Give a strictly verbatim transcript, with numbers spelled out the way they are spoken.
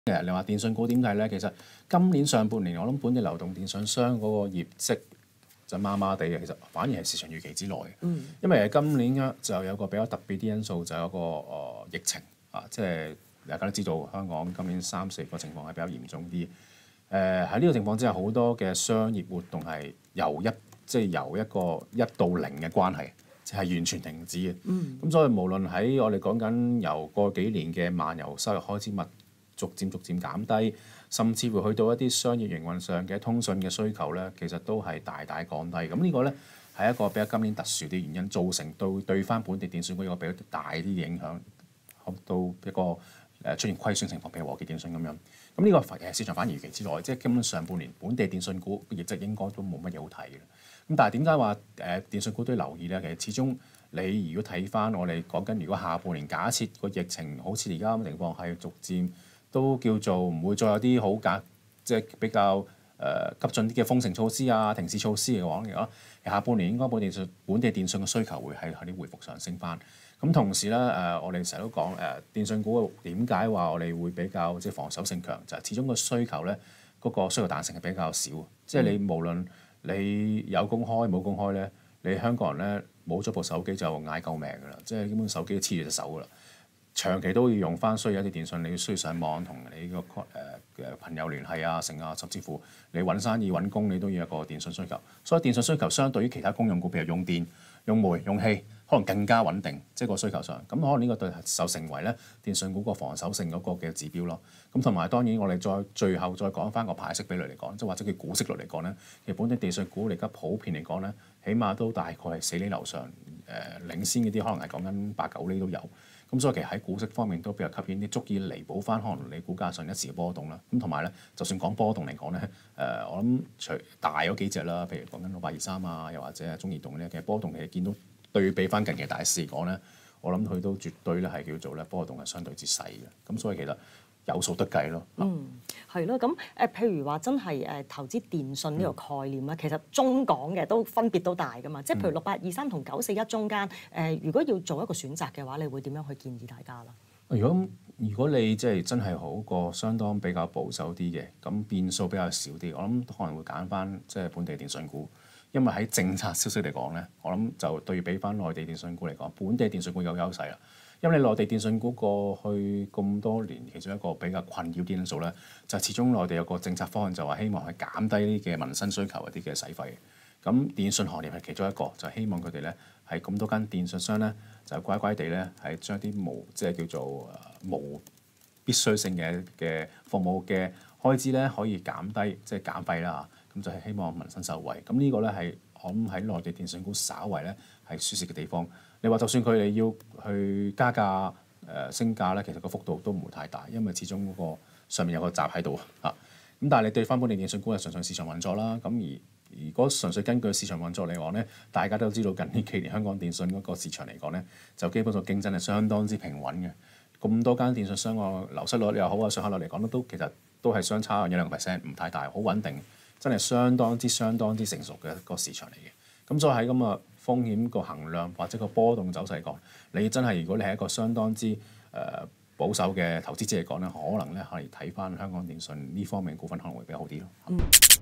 其實你話電訊股點睇咧？其實今年上半年我諗本地流動電訊商嗰個業績就麻麻地嘅，其實反而係市場預期之內嘅。嗯，因為今年咧就有個比較特別啲因素，就有一個誒、呃、疫情啊，即係大家都知道香港今年三四個情況係比較嚴重啲。誒喺呢個情況之下，好多嘅商業活動係由一即係、就是、由一個一到零嘅關係，係完全停止嘅。嗯，咁所以無論喺我哋講緊由過幾年嘅漫遊收入開支物逐漸逐漸減低，甚至乎去到一啲商業營運上嘅通訊嘅需求咧，其實都係大大降低。咁呢個咧係一個比較今年特殊啲原因，造成到對翻本地電訊股有個比較大啲嘅影響，到一個誒出現虧損情況，譬如和記電訊咁樣。咁呢個誒市場反而預期之內，即係根本上半年本地電訊股嘅業績應該都冇乜嘢好睇嘅。咁但係點解話誒電訊股都要留意咧？其實始終你如果睇翻我哋講緊，如果下半年假設個疫情好似而家咁情況係逐漸都叫做唔會再有啲好夾，即係比較誒、呃、急進啲嘅封城措施啊、停市措施嘅話，嚟講下半年應該本地電訊本地電訊嘅需求會係喺啲回復上升翻。咁同時咧誒、呃，我哋成日都講誒、呃、電訊股點解話我哋會比較即係防守性強，就係、是、始終個需求咧嗰、那個需求彈性係比較少。即係你無論你有公開冇公開咧，你香港人咧冇咗部手機就嗌救命㗎啦，即係基本手機都黐住隻手㗎啦。長期都要用翻，需要一啲電訊，你需要上網同你個誒嘅朋友聯繫啊、成啊，甚至乎你揾生意揾工，你都要有一個電訊需求。所以電訊需求相對於其他公用股，譬如用電、用煤、用氣，可能更加穩定，即係個需求上。咁可能呢個對就成為咧電訊股個防守性嗰個嘅指標咯。咁同埋當然我哋再最後再講翻個派息比率嚟講，即係或者叫股息率嚟講咧，其實本地電訊股而家普遍嚟講咧，起碼都大概係四厘樓上，誒、呃、領先嗰啲可能係講緊八九厘都有。咁所以其實喺股息方面都比較吸引啲，足以彌補翻可能你股價上一時嘅波動啦。咁同埋咧，就算講波動嚟講咧，誒、呃、我諗除大嗰幾隻啦，譬如講緊六八二三啊，又或者係中移動咧，其實波動其實見到對比翻近期大市嚟講咧，我諗佢都絕對咧係叫做咧波動係相對之細嘅。咁所以其實有數得計咯。 嗯，係咯。咁誒，譬如話真係誒投資電訊呢個概念咧，嗯、其實中港嘅都分別都大噶嘛。即係譬如六八二三同九四一中間，誒、呃、如果要做一個選擇嘅話，你會點樣去建議大家啦？ 如果如果你即係真係好過相當比較保守啲嘅，咁變數比較少啲，我諗可能會揀翻即係本地電訊股。因為喺政策消息嚟講咧，我諗就對比翻內地電訊股嚟講，本地電訊股有優勢啦。因為你內地電訊股過去咁多年，其中一個比較困擾啲因素咧，就係始終內地有個政策方案，就話希望係減低啲嘅民生需求一啲嘅使費。咁電訊行業係其中一個，就希望佢哋咧係咁多間電訊商咧，就乖乖地咧係將啲無即係叫做誒無必須性嘅嘅服務嘅開支咧可以減低，即係減費啦。咁就係希望民生受惠。咁呢個咧係我諗喺內地電訊股稍為咧係舒適嘅地方。你話就算佢哋要去加價誒、呃、升價咧，其實個幅度都唔會太大，因為始終嗰個上面有個閘喺度啊。咁但係你對翻本地電訊股係純粹市場運作啦。咁而如果純粹根據市場運作嚟講咧，大家都知道近呢幾年香港電訊嗰個市場嚟講咧，就基本上競爭係相當之平穩嘅。咁多間電訊商個流失率又好啊，上客率嚟講都其實都係相差一兩個 percent， 唔太大，好穩定。真係相當之相當之成熟嘅一個市場嚟嘅，咁所以喺咁嘅風險個衡量或者個波動走勢嚟講，你真係如果你係一個相當之誒、呃、保守嘅投資者嚟講咧，可能咧可以睇翻香港電訊呢方面股份可能會比較好啲咯。嗯